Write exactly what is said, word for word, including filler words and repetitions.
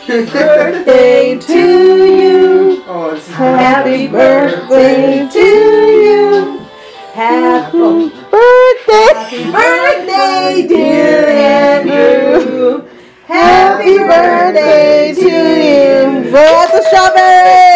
birthday to you. Oh, it's Happy birthday to you. Happy birthday. Happy birthday, dear Andrew. Happy birthday to you. Lots of strawberries.